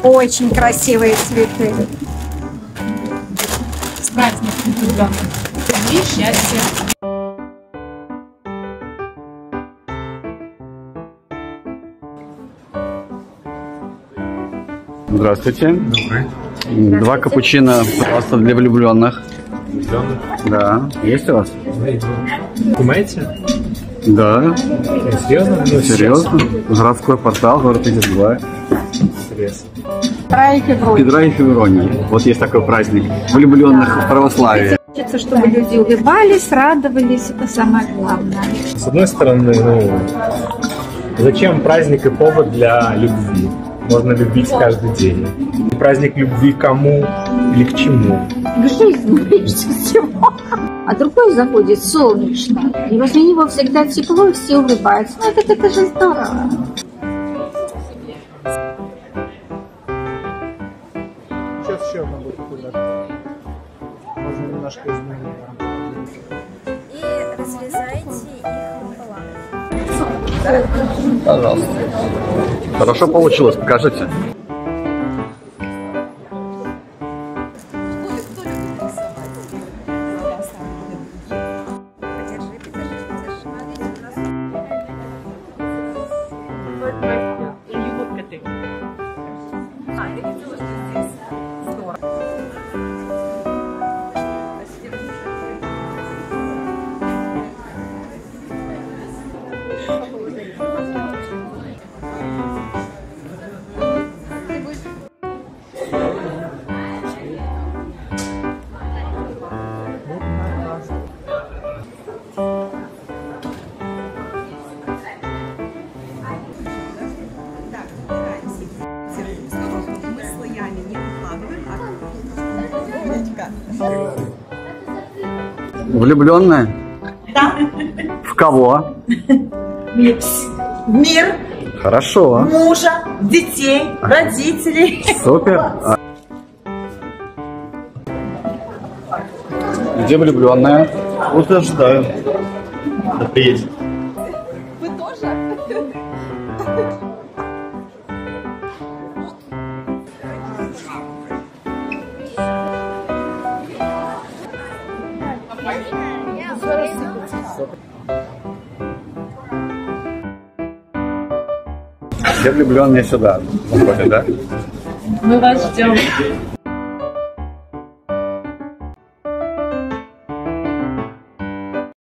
Очень красивые цветы. С праздником влюбленных. Любви, счастья. Здравствуйте. Добрый. Два капучино, пожалуйста, для влюбленных. Влюбленных? Да. Есть у вас? Понимаете? Да. Серьезно? Ну, Серьезно? Городской портал, город Изюм. Интересно. Петра и Февронии. Вот есть такой праздник влюбленных в православие. Хочется, чтобы люди улыбались, радовались, это самое главное. С одной стороны, зачем праздник и повод для любви? Можно любить каждый день. Праздник любви к кому или к чему? К жизни, прежде всего. А другой заходит солнечно, и возле него всегда тепло, и все улыбаются. Ну, это же здорово. Сейчас еще одна будет фотография. Можно немножко изменить. И разрезайте их пополам. Пожалуйста. Хорошо получилось, покажите. Влюбленная? Да. В кого? В мир, Хорошо. мужа, детей, родителей. Супер. Где влюбленная? Вот ожидаю. Да приедет. Вы тоже? Все влюбленные сюда заходят, да? Мы вас ждем.